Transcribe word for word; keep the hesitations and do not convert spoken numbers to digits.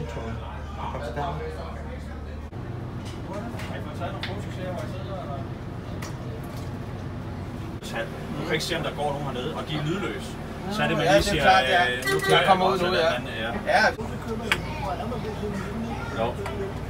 tror jeg. Kom så der. Du kan ikke se, om der går nogen hernede, og de er lydløse. Så er det, man Ja, lige det er siger, klart, ja. øh, nu Jeg kommer ud nu, ja. ja. Ja. Jo.